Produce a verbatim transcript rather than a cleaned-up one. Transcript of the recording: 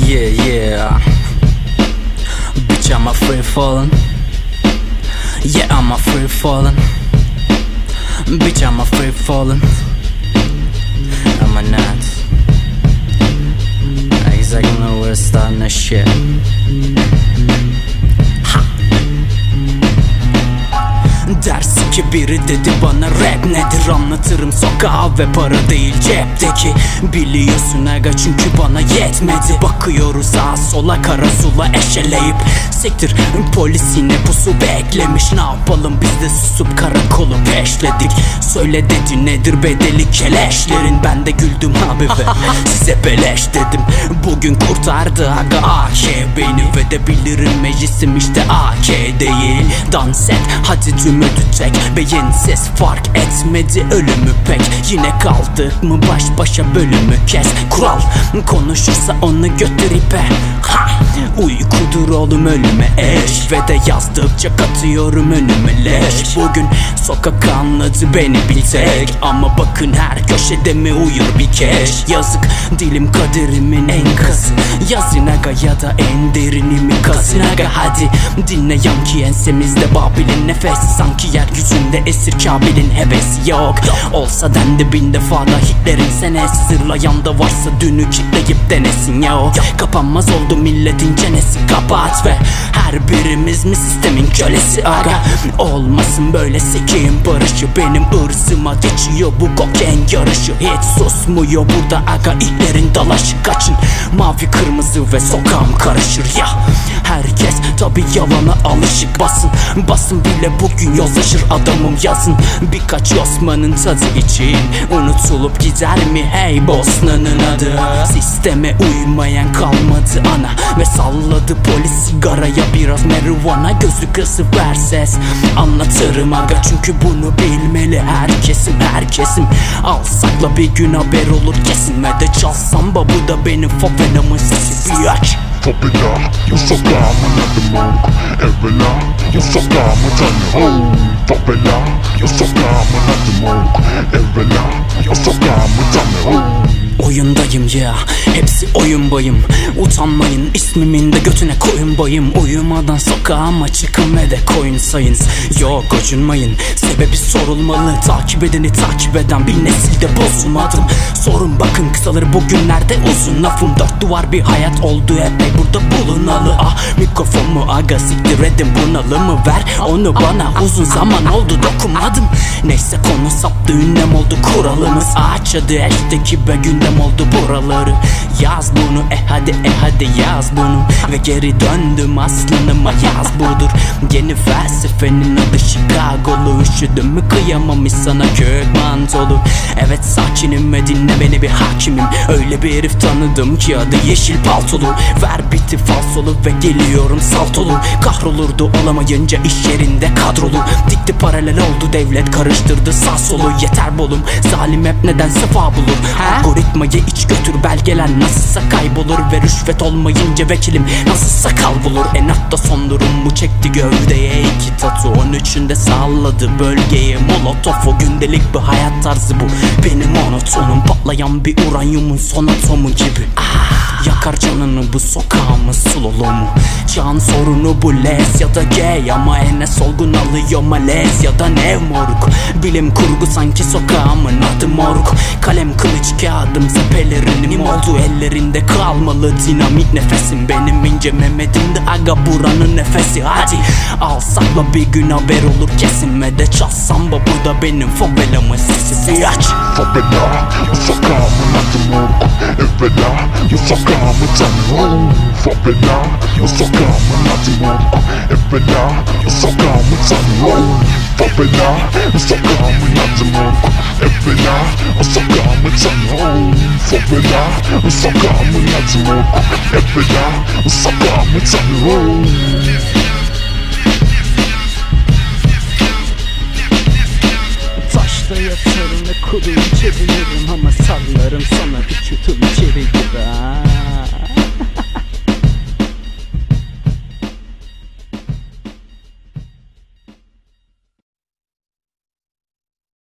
Yeah, yeah. Bitch, I'm a free falling. Yeah, I'm a free falling. Bitch, I'm a free falling. I'm a nut. I exactly know where to start in that shit. Dersin ki biri dedi bana rap nedir, anlatırım sokağa ve para değil cepteki. Biliyorsun aga çünkü bana yetmedi. Bakıyoruz sağa sola kara sula eşeleyip siktir polis yine pusu beklemiş. Ne yapalım biz de susup karakolu peşledik. Söyle dedi nedir bedeli keleşlerin. Ben de güldüm abi ve size beleş dedim. Bugün kurtardı aga A K beni ve de bilirim meclisim işte A K değil. Dans et hadi tüm ödütek. Beyinsiz fark etmedi ölümü pek. Yine kaldık mı baş başa bölümü kes. Kural konuşursa onu götür ipe. Ha! Uykudur oğlum ölüme eş. Ve de yazdıkça katıyorum önüme leş. Bugün sokak anladı beni bil tek. Ama bakın her köşede mi uyur bir keş. Yazık dilim kaderimin enkazı. Yazın aga ya da en derinimi kazın aga. Hadi dinle yanki ensemizde Babil'in nefesi. Sanki yeryüzünde esir Kabil'in hevesi yok. Olsa dendi bin defa da Hitler'in senesi. Zırlayan da varsa dünü kitleyip denesin ya o. Kapanmaz oldu milletin çenesi. Kapat ve her birimiz mi sistemin kölesi aga. Olmasın böyle sekeyim barışı. Benim ırzıma geçiyor bu kokain yarışı. Hiç susmuyor burada aga itlerin dalaşı. Kaçın mavi kırmızı ve sokağım karışır ya. Herkes tabi yalana alışık. Basın basın bile bugün yozlaşır adamım yazın. Birkaç Osman'ın tadı için unutulup gider mi hey Bosna'nın adı. Sisteme uymayan kalmadı ana. Ve salladı polis sigaraya biraz marijuana. Gözü kısı ver ses anlatırım aga. Çünkü bunu bilmeli her kesim her kesim. Alsakla bir gün haber olur kesin. Ve de çalsam bu da benim favelamın sesi. Bir aç Favela, yo sokağımın adı moruk. Evvela, yo sokağımı tanı. Favela, yo sokağımın adı moruk. Evvela, yo sokağımı tanı. Oyundayım ya, hepsi oyun bayım. Utanmayın ismimin de götüne koyun bayım. Uyumadan sokağıma çıkın ve de koyun sayın. Yok gocunmayın, sebebi sorulmalı. Takip edeni takip eden bir nesilde bozulmadım. Sorun bakın kısaları bugünlerde uzun. Lafım dört duvar bir hayat oldu epey burada bulunalı. Ah mikrofonumu aga siktir edin bunalımı ver. Onu bana uzun zaman oldu dokunmadım. Neyse konu saptı ünlem oldu kuralımız. Ağaç adı eşteki be gündem oldu buraları. Yaz bunu e hadi e hadi yaz bunu. Ve geri döndüm aslanıma yaz budur. Yeni felsefenin adı Chicago'lu. Üşüdüm mü kıyamam sana kök mantolu. Evet sakinim ve dinle beni bir hakimim. Öyle bir herif tanıdım ki adı yeşil paltolu. Ver biti falsolu ve geliyorum saltolu. Kahrolurdu olamayınca iş yerinde kadrolu. Dikti paralel oldu devlet karıştırdı sağ solu. Yeter bolum zalim hep neden sefa bulur. Algoritmayı iç götür belgeler nasılsa kaybolur. Ve rüşvet olmayınca vekilim nasılsa kal bulur. Enatta son durum mu çekti gövdeye iki tatu. On üçünde salladı bölgeye molotof. O gündelik bir hayat tarzı bu benim monotonum. Patlayan bir uranyumun son atomu gibi. Ah, yakar canını bu sokağımın sululumu. Can sorunu bu les ya da gay. Ama ene solgun alıyor malez ya da ne moruk. Bilim kurgu sanki sokağımın adı moruk. Kalem kılıç kağıdımsa pelerinim oldu. Ellerinde kalmalı dinamit nefesim. Benim ince Mehmet'imdi aga buranın nefesi. Hadi alsakla bir gün haber olur kesin. Ve de çalsam bu da benim favelamın sesi. Bir aç Favela, yo sokağımın adı moruk. Evvela, yo sokağımı tanı. Favela, yo sokağımın adı moruk. Evvela, yo sokağımı tanı. Favela, yo sokağımın adı moruk. Evvela, yo sokağımı tanı. Favela, yo sokağımın adı moruk. Evvela, yo sokağımı tanı. Taşta yatarım ve kuruyu çeviririm. Ama sallarım sana iki tüm içeri gibi.